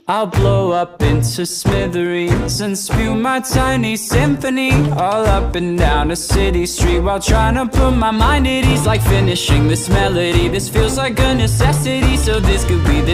I'll blow up into smithereens and spew my tiny symphony all up and down a city street while trying to put my mind at ease. Like finishing this melody, this feels like a necessity, so this could be the